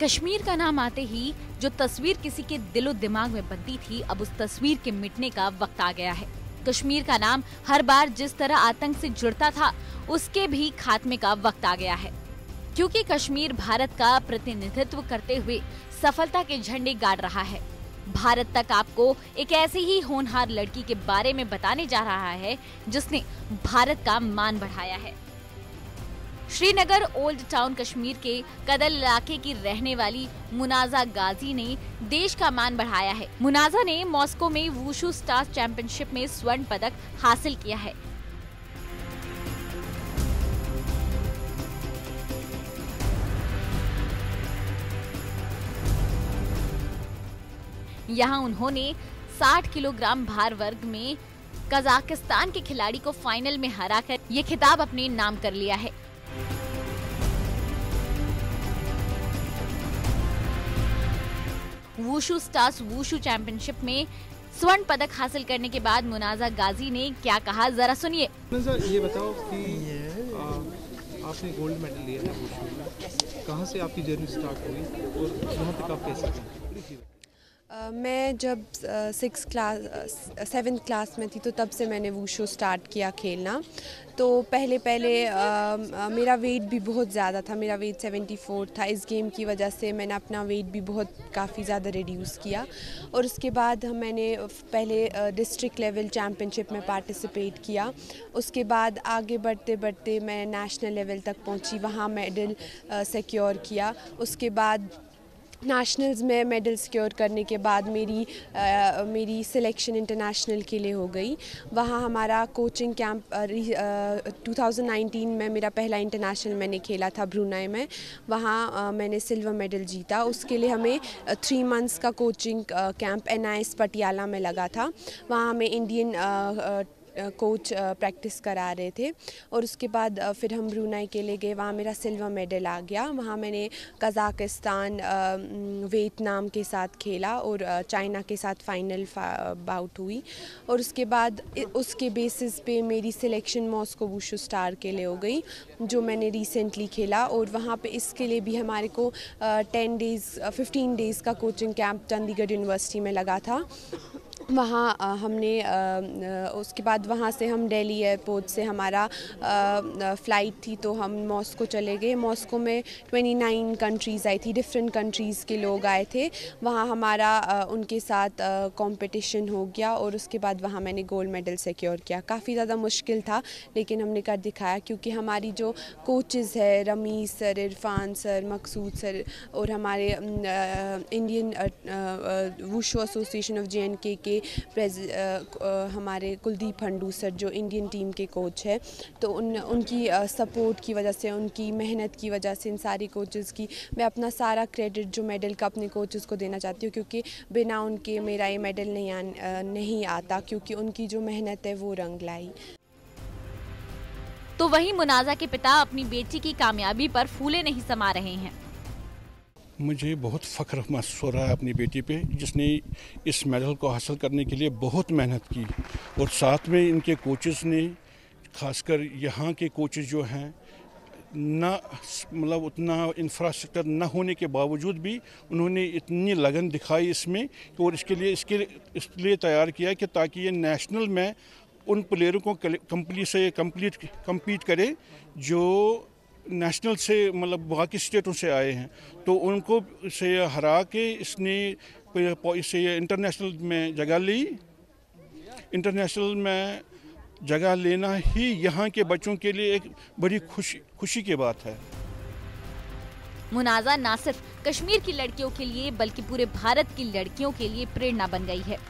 कश्मीर का नाम आते ही जो तस्वीर किसी के दिलो दिमाग में बनती थी, अब उस तस्वीर के मिटने का वक्त आ गया है। कश्मीर का नाम हर बार जिस तरह आतंक से जुड़ता था, उसके भी खात्मे का वक्त आ गया है, क्योंकि कश्मीर भारत का प्रतिनिधित्व करते हुए सफलता के झंडे गाड़ रहा है। भारत तक आपको एक ऐसी ही होनहार लड़की के बारे में बताने जा रहा है, जिसने भारत का मान बढ़ाया है। श्रीनगर ओल्ड टाउन कश्मीर के कदल इलाके की रहने वाली मुनाजा गाजी ने देश का मान बढ़ाया है। मुनाजा ने मॉस्को में वुशु स्टार्स चैंपियनशिप में स्वर्ण पदक हासिल किया है। यहां उन्होंने 60 किलोग्राम भार वर्ग में कजाकिस्तान के खिलाड़ी को फाइनल में हराकर ये खिताब अपने नाम कर लिया है। वुशु स्टार्स वुशु चैंपियनशिप में स्वर्ण पदक हासिल करने के बाद मुनाजा गाजी ने क्या कहा, जरा सुनिए। ये बताओ कि आपने गोल्ड मेडल लिया है वुशु में, कहाँ से आपकी जर्नी स्टार्ट हुई और यहाँ तक आप कैसे पहुँचे? मैं जब 7th क्लास में थी तो तब से मैंने वुशु स्टार्ट किया खेलना। तो पहले मेरा वेट भी बहुत ज़्यादा था, मेरा वेट 74 था। इस गेम की वजह से मैंने अपना वेट भी काफ़ी ज़्यादा रिड्यूस किया और उसके बाद मैंने पहले डिस्ट्रिक्ट लेवल चैम्पियनशिप में पार्टिसिपेट किया। उसके बाद आगे बढ़ते बढ़ते मैं नेशनल लेवल तक पहुंची, वहाँ मेडल सिक्योर किया। उसके बाद नेशनल्स में मेडल सिक्योर करने के बाद मेरी सिलेक्शन इंटरनेशनल के लिए हो गई। वहाँ हमारा कोचिंग कैंप 2019 में मेरा पहला इंटरनेशनल मैंने खेला था ब्रुनेई में। वहाँ मैंने सिल्वर मेडल जीता। उसके लिए हमें 3 मंथ्स का कोचिंग कैंप NIS पटियाला में लगा था। वहाँ हमें इंडियन कोच प्रैक्टिस करा रहे थे और उसके बाद फिर हम ब्रुनेई के लिए गए। वहाँ मेरा सिल्वर मेडल आ गया। वहाँ मैंने कजाकिस्तान, वियतनाम के साथ खेला और चाइना के साथ फाइनल बाउट हुई और उसके बाद उसके बेसिस पे मेरी सिलेक्शन मॉस्को वुशु स्टार के लिए हो गई, जो मैंने रिसेंटली खेला। और वहाँ पे इसके लिए भी हमारे को 15 डेज़ का कोचिंग कैंप चंडीगढ़ यूनिवर्सिटी में लगा था। वहाँ हमने उसके बाद वहाँ से हम दिल्ली एयरपोर्ट से हमारा फ़्लाइट थी तो हम मॉस्को चले गए। मॉस्को में 29 कंट्रीज़ आई थी, डिफरेंट कंट्रीज़ के लोग आए थे। वहाँ हमारा उनके साथ कंपटीशन हो गया और उसके बाद वहाँ मैंने गोल्ड मेडल सिक्योर किया। काफ़ी ज़्यादा मुश्किल था लेकिन हमने कर दिखाया, क्योंकि हमारी जो कोचेज़ है Ramiz sir, Irfan sir, Maqsood sir और हमारे Indian wushu association of JNK के हमारे कुलदीप हंडू सर जो इंडियन टीम के कोच है, तो उनकी सपोर्ट की वजह से, उनकी मेहनत की वजह से, इन सारी कोचेज़ की मैं अपना सारा क्रेडिट जो मेडल का अपने कोचेज़ को देना चाहती हूँ, क्योंकि बिना उनके मेरा ये मेडल नहीं आता, क्योंकि उनकी जो मेहनत है वो रंग लाई। तो वहीं मुनाजा के पिता अपनी बेटी की कामयाबी पर फूले नहीं समा रहे हैं। मुझे बहुत फ़ख्र महसूस हो रहा है अपनी बेटी पे, जिसने इस मेडल को हासिल करने के लिए बहुत मेहनत की और साथ में इनके कोचेज़ ने, खासकर यहाँ के कोचेज़ जो हैं, ना मतलब उतना इंफ्रास्ट्रक्चर ना होने के बावजूद भी उन्होंने इतनी लगन दिखाई इसमें और इसलिए तैयार किया कि ताकि ये नेशनल में उन प्लेयरों को कम्पीट करे जो नेशनल से मतलब बाकी स्टेटों से आए हैं, तो उनको से हरा के इसने इंटरनेशनल में जगह ली। इंटरनेशनल में जगह लेना ही यहाँ के बच्चों के लिए एक बड़ी खुशी की बात है। मुनाजा न सिर्फ कश्मीर की लड़कियों के लिए बल्कि पूरे भारत की लड़कियों के लिए प्रेरणा बन गई है।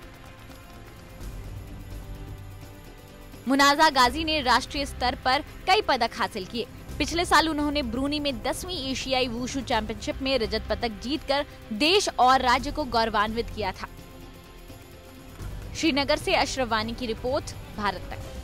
मुनाजा गाजी ने राष्ट्रीय स्तर पर कई पदक हासिल किए। पिछले साल उन्होंने ब्रुनेई में 10वीं एशियाई वुशु चैंपियनशिप में रजत पदक जीतकर देश और राज्य को गौरवान्वित किया था। श्रीनगर से अशरफ वानी की रिपोर्ट, भारत तक।